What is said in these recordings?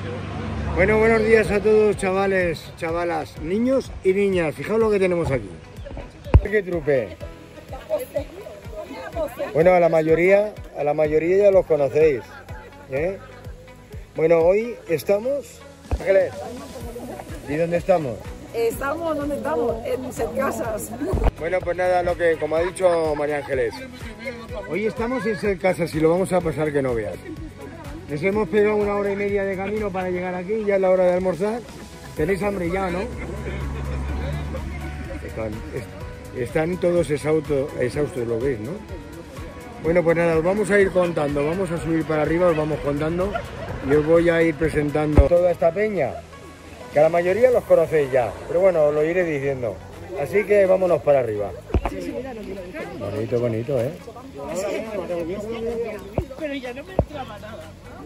Bueno, buenos días a todos, chavales, chavalas, niños y niñas. Fijaos lo que tenemos aquí. ¿Qué trupe? Bueno, a la mayoría ya los conocéis, ¿eh? Bueno, hoy estamos... Ángeles, ¿y dónde estamos? Estamos donde estamos, en Setcasas. Bueno, pues nada, como ha dicho María Ángeles, hoy estamos en Setcasas y lo vamos a pasar que no veas. Les hemos pegado 1 hora y media de camino para llegar aquí, ya es la hora de almorzar. Tenéis hambre ya, ¿no? Están todos exhaustos, lo veis, ¿no? Bueno, pues nada, os vamos a ir contando, vamos a subir para arriba, os vamos contando y os voy a ir presentando toda esta peña, que a la mayoría los conocéis ya, pero bueno, os lo iré diciendo. Así que vámonos para arriba. Bonito, bonito, ¿eh? Pero ya no me entraba nada.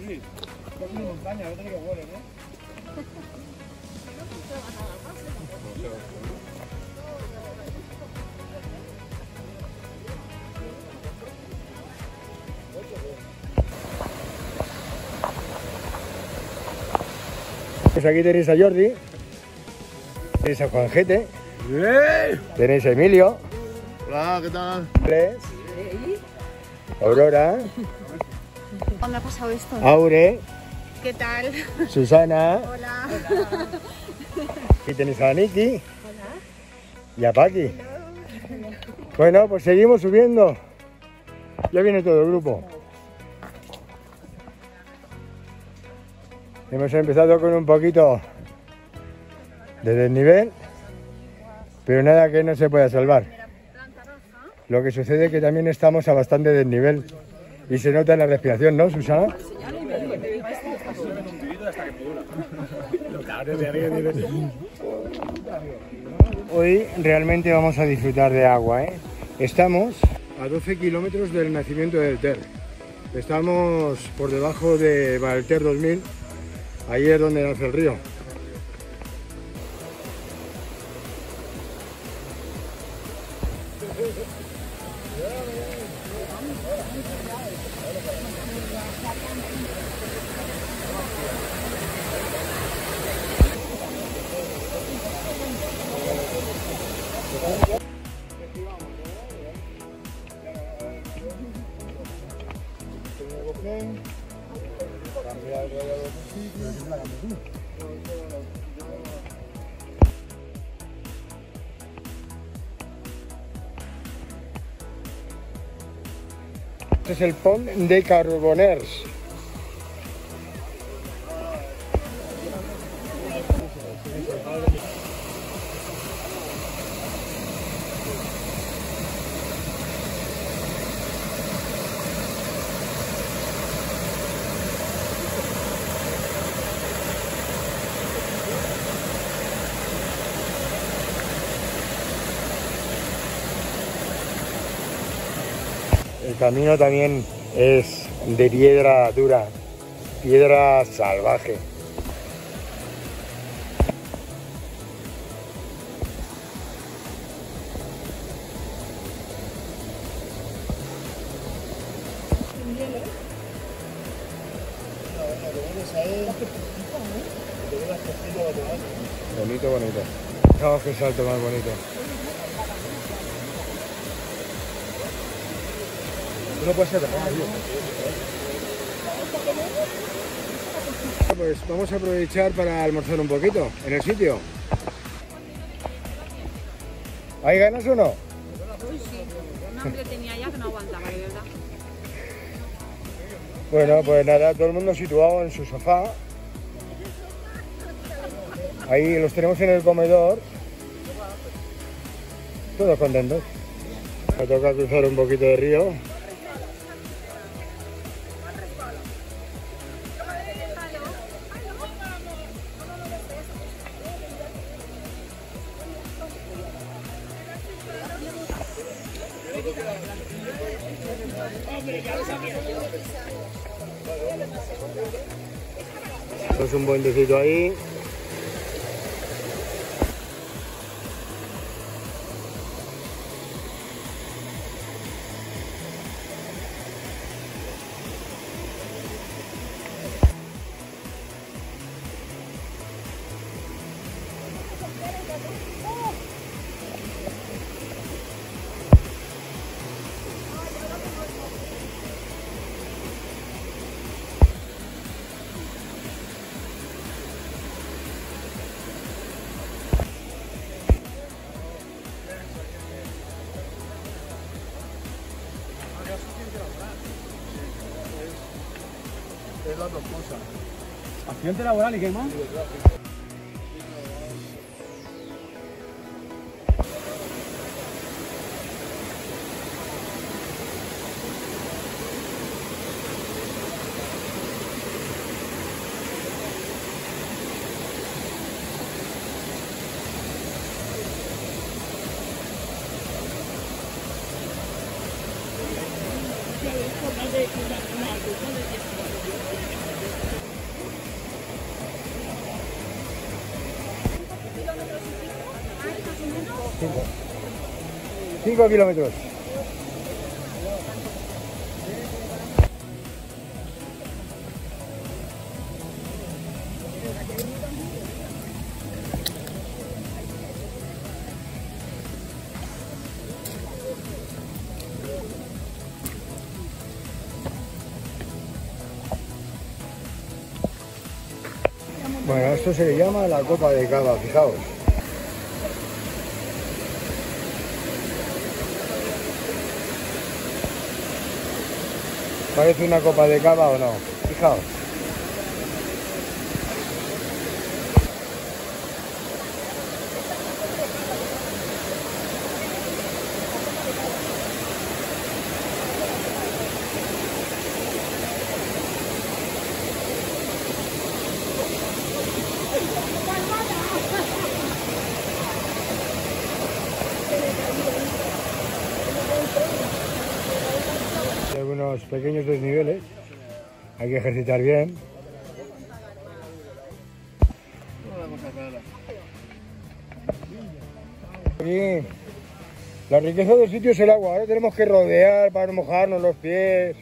Pues aquí tenéis a Jordi, tenéis a Juanjete, tenéis a Emilio. Hola, ¿qué tal? Andrés, Aurora, ¿Dónde ha pasado esto? Aure, ¿Qué tal? Susana. Hola. Aquí tenéis a Niki. Y a Paqui. Bueno, pues seguimos subiendo. Ya viene todo el grupo. Hemos empezado con un poquito de desnivel, pero nada que no se pueda salvar. Lo que sucede es que también estamos a bastante desnivel y se nota en la respiración, ¿no, Susana? Hoy realmente vamos a disfrutar de agua, ¿eh? Estamos a 12 kilómetros del nacimiento del Ter. Estamos por debajo de Valter 2000, ahí es donde nace el río. Este es el Pont de Carboners. El camino también es de piedra dura, piedra salvaje. Bonito, bonito. Fijaos qué salto más bonito. No puede ser, pues vamos a aprovechar para almorzar un poquito en el sitio. ¿Hay ganas o no? Uy, sí. Un hambre tenía ya que no aguantaba, de verdad. Bueno, pues nada, todo el mundo situado en su sofá. Ahí los tenemos en el comedor. Todos contentos. Me toca cruzar un poquito de río. Es un puentecito ahí. las dos cosas. Accidente laboral y qué más. Cinco kilómetros. Bueno, esto se le llama la copa de cava, fijaos. ¿Parece una copa de cava o no? Fijaos. Hay algunos pequeños desniveles, hay que ejercitar bien. Aquí, la riqueza del sitio es el agua, ahora tenemos que rodear para no mojarnos los pies.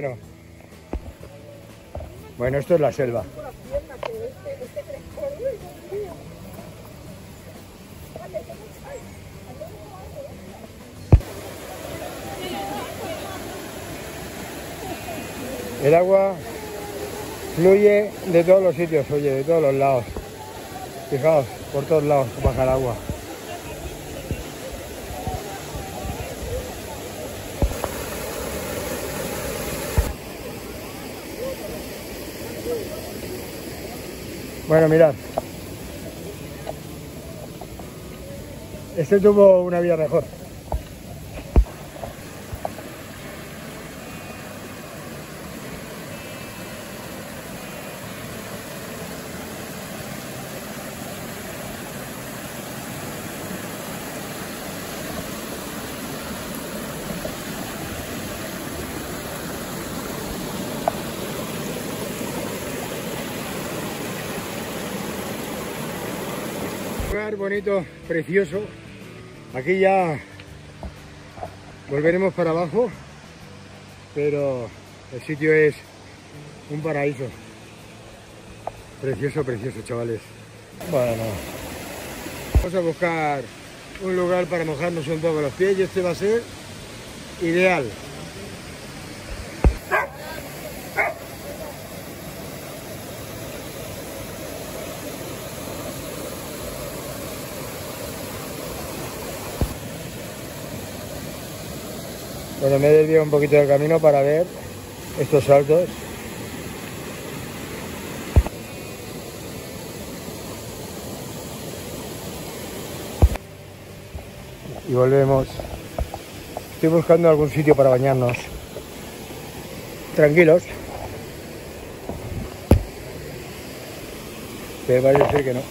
Bueno, esto es la selva. El agua fluye de todos los sitios, oye, de todos los lados. Fijaos, por todos lados baja el agua. Bueno, mirad. Este tuvo una vida mejor. Lugar bonito, precioso. Aquí ya volveremos para abajo, pero el sitio es un paraíso. Precioso, precioso, chavales. Bueno, vamos a buscar un lugar para mojarnos un poco los pies y este va a ser ideal. Bueno, me he desviado un poquito del camino para ver estos saltos. Y volvemos. Estoy buscando algún sitio para bañarnos. Tranquilos. Pero parece ser que no.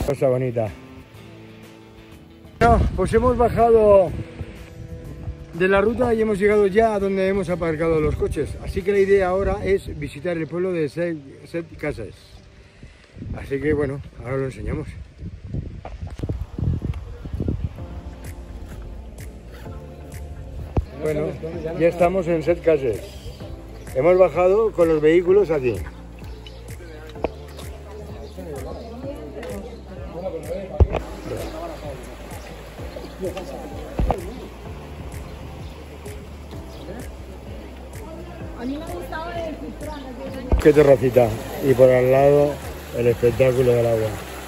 Cosa bonita. Bueno, pues hemos bajado de la ruta y hemos llegado ya a donde hemos aparcado los coches. Así que la idea ahora es visitar el pueblo de Set Cases. Así que bueno, ahora lo enseñamos. Bueno, ya estamos en Set Cases. Hemos bajado con los vehículos aquí. Qué terracita, y por al lado el espectáculo del agua.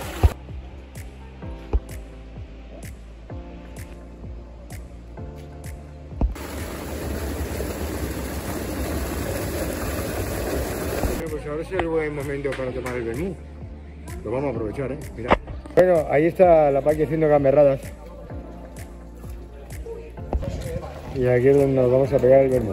Bueno, pues ahora es el buen momento para tomar el vermú. Lo vamos a aprovechar, mira. Bueno, ahí está la Paqui haciendo gamberradas. Y aquí es donde nos vamos a pegar el vermú.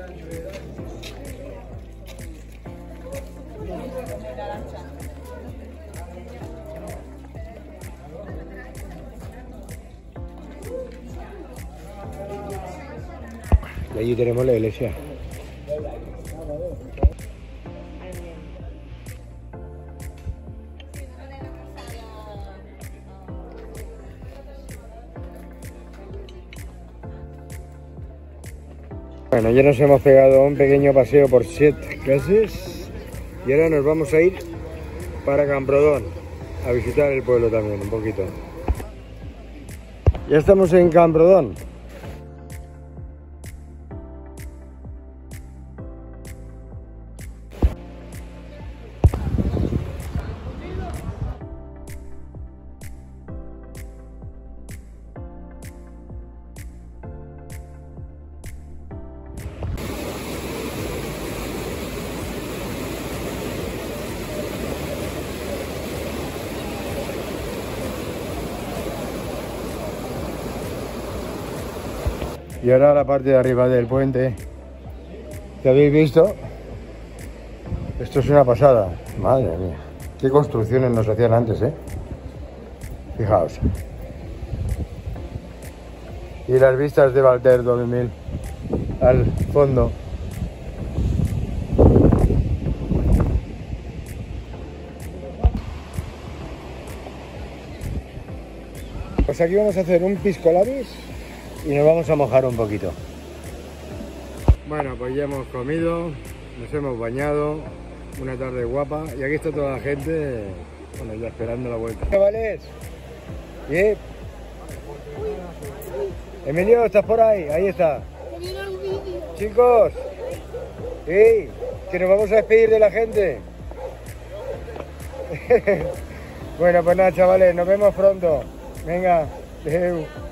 Y allí tenemos la iglesia. Bueno, ya nos hemos pegado un pequeño paseo por Set Cases y ahora nos vamos a ir para Camprodon a visitar el pueblo también un poquito. Ya estamos en Camprodon. Y ahora la parte de arriba del puente que habéis visto. Esto es una pasada. Madre mía, qué construcciones nos hacían antes, Fijaos. Y las vistas de Valter 2000 al fondo. Pues aquí vamos a hacer un pisco labis y nos vamos a mojar un poquito. Bueno, pues ya hemos comido, nos hemos bañado, una tarde guapa y aquí está toda la gente, bueno, ya esperando la vuelta. ¿Chavales? ¿Bien? Emilio, ¿estás por ahí? Ahí está. Chicos, que nos vamos a despedir de la gente. Bueno, pues nada, chavales, nos vemos pronto. Venga, adeu.